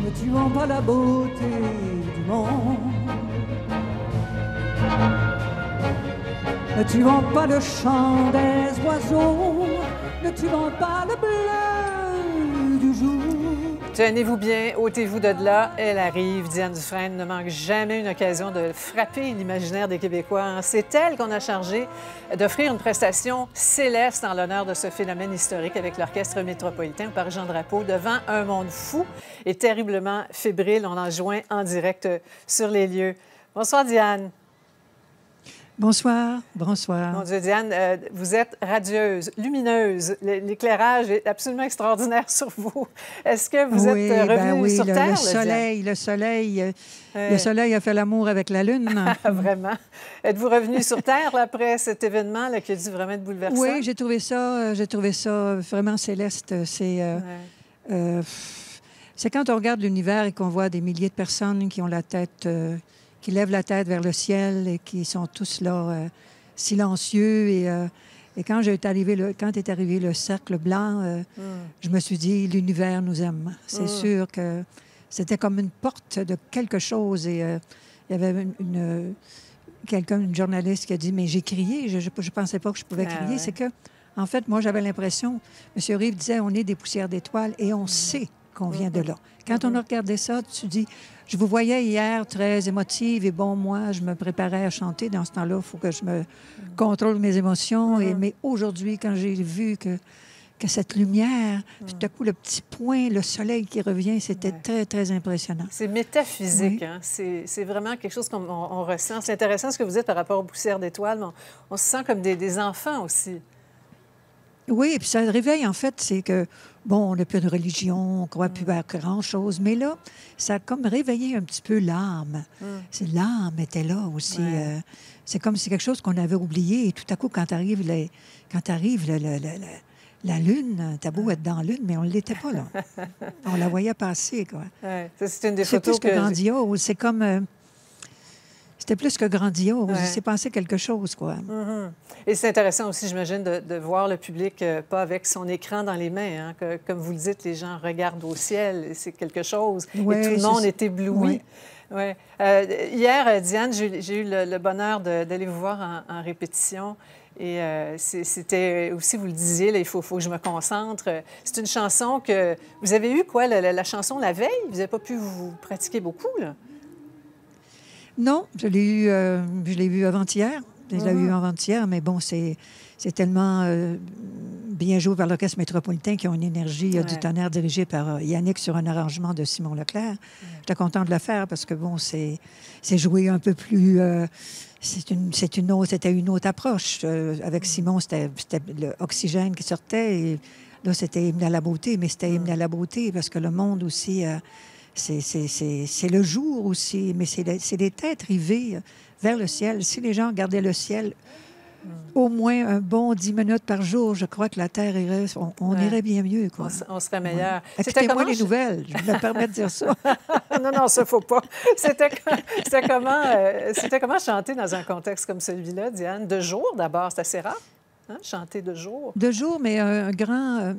ne tuant pas la beauté du monde, ne tuant pas le chant des oiseaux, ne tuant pas le bleu du jour. Tenez-vous bien, ôtez-vous de là, elle arrive. Diane Dufresne ne manque jamais une occasion de frapper l'imaginaire des Québécois. C'est elle qu'on a chargé d'offrir une prestation céleste en l'honneur de ce phénomène historique avec l'Orchestre métropolitain au Parc Jean-Drapeau devant un monde fou et terriblement fébrile. On en joint en direct sur les lieux. Bonsoir, Diane. Bonsoir, bonsoir. Mon Dieu, Diane, vous êtes radieuse, lumineuse. L'éclairage est absolument extraordinaire sur vous. Est-ce que vous êtes revenue sur Terre? Le soleil a fait l'amour avec la Lune. Vraiment. Êtes-vous revenue sur Terre là, après cet événement là, qui a dû vraiment être bouleversant? Oui, j'ai trouvé ça vraiment céleste. C'est quand on regarde l'univers et qu'on voit des milliers de personnes qui ont la tête... qui lèvent la tête vers le ciel et qui sont tous là silencieux. Et quand est arrivé le cercle blanc, je me suis dit, l'univers nous aime. C'est sûr que c'était comme une porte de quelque chose. Et il y avait une journaliste qui a dit, mais j'ai crié, je ne pensais pas que je pouvais crier. Ouais. C'est que, en fait, moi, j'avais l'impression, M. Rive disait, on est des poussières d'étoiles et on sait qu'on vient de là. Quand on a regardé ça, tu dis, je vous voyais hier très émotive et bon, moi, je me préparais à chanter. Dans ce temps-là, il faut que je me contrôle mes émotions. Mais aujourd'hui, quand j'ai vu que cette lumière, tout à coup, le petit point, le soleil qui revient, c'était très, très impressionnant. C'est métaphysique, hein? C'est vraiment quelque chose qu'on ressent. C'est intéressant ce que vous dites par rapport aux poussières d'étoiles, mais on se sent comme des enfants aussi. Oui, et puis ça réveille, en fait, c'est que, bon, on n'a plus de religion, on ne croit plus à grand-chose, mais là, ça a comme réveillé un petit peu l'âme. L'âme était là aussi. Ouais. C'est comme si c'est quelque chose qu'on avait oublié, et tout à coup, quand arrive la Lune, t'as beau être dans la Lune, mais on ne l'était pas, là. On la voyait passer, quoi. Ouais. Ça, c'est une des photos plus que grandiose. C'est comme... C'était plus que grandiose. Ouais. Il s'est passé quelque chose, quoi. Et c'est intéressant aussi, j'imagine, de voir le public pas avec son écran dans les mains. Hein, que, comme vous le dites, les gens regardent au ciel et c'est quelque chose. Ouais, et tout le monde est ébloui. Ouais. Hier, Diane, j'ai eu le bonheur d'aller vous voir en répétition. Et c'était aussi, vous le disiez, là, il faut que je me concentre. C'est une chanson que... Vous avez eu, quoi, la chanson la veille? Vous n'avez pas pu vous pratiquer beaucoup, là? Non, je l'ai eu avant-hier. Je l'ai eu avant-hier, mais bon, c'est tellement bien joué par l'Orchestre métropolitain qui ont une énergie du tonnerre dirigée par Yannick sur un arrangement de Simon Leclerc. J'étais contente de le faire parce que, bon, c'est joué un peu plus... c'était une autre approche. Avec Simon, c'était l'oxygène qui sortait et là, c'était Hymne à la beauté, mais c'était Hymne à la beauté parce que le monde aussi... c'est le jour aussi, mais c'est des têtes rivées vers le ciel. Si les gens regardaient le ciel au moins un bon 10 minutes par jour, je crois que la Terre irait, on irait bien mieux, quoi. On serait meilleur. Écoutez-moi les nouvelles, je me permets de dire ça. Non, ça, faut pas. C'était comment chanter dans un contexte comme celui-là, Diane? De jour, d'abord, c'est assez rare. Hein? Chanter de jour. De jour, mais un grand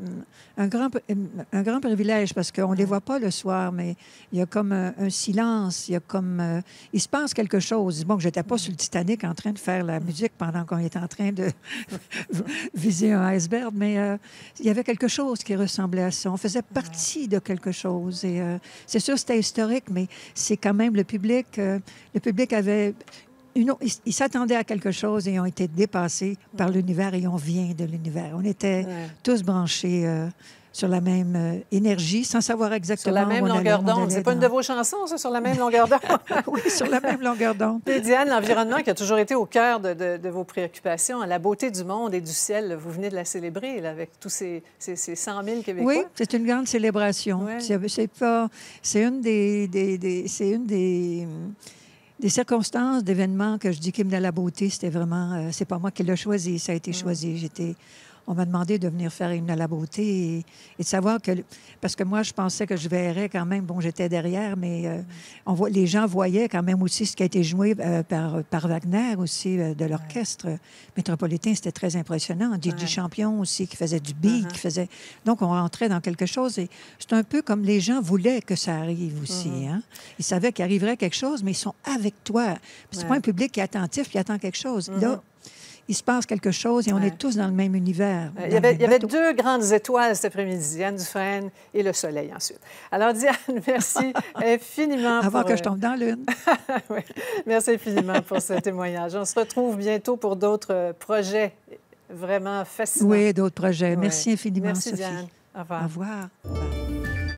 privilège parce qu'on ne les voit pas le soir, mais il y a comme un silence, il y a comme... il se passe quelque chose. Bon, je n'étais pas sur le Titanic en train de faire la musique pendant qu'on était en train de viser un iceberg, mais il y avait quelque chose qui ressemblait à ça. On faisait partie de quelque chose. Et c'est sûr, c'était historique, mais c'est quand même le public. Le public avait... Ils s'attendaient à quelque chose et ont été dépassés par l'univers et on vient de l'univers. On était tous branchés sur la même énergie, sans savoir exactement... Sur la même longueur d'onde. C'est pas une de vos chansons, ça, sur la même longueur d'onde? Oui, sur la même longueur d'onde. Et Diane, l'environnement qui a toujours été au cœur de vos préoccupations, la beauté du monde et du ciel, vous venez de la célébrer là, avec tous ces 100 000 Québécois. Oui, c'est une grande célébration. Ouais. C'est une des circonstances, d'événements que je dis qu'Hymne à la beauté, c'était vraiment... c'est pas moi qui l'ai choisi, ça a été choisi. on m'a demandé de venir faire une à la beauté et de savoir que... Parce que moi, je pensais que je verrais quand même... Bon, j'étais derrière, mais les gens voyaient quand même aussi ce qui a été joué par Wagner aussi, de l'orchestre métropolitain. C'était très impressionnant. Gigi Champion aussi, qui faisait du beat, qui faisait... Donc, on rentrait dans quelque chose et c'est un peu comme les gens voulaient que ça arrive aussi. Hein? Ils savaient qu'il arriverait quelque chose, mais ils sont avec toi. C'est pas un public qui est attentif, qui attend quelque chose. Là, il se passe quelque chose et on est tous dans le même univers. Il y avait deux grandes étoiles cet après-midi, Diane Dufresne et le soleil ensuite. Alors, Diane, merci infiniment. Avant que je tombe dans l'une. Oui. Merci infiniment pour ce témoignage. On se retrouve bientôt pour d'autres projets vraiment fascinants. Oui, d'autres projets. Merci infiniment, merci, Sophie. Diane. Au revoir. Au revoir.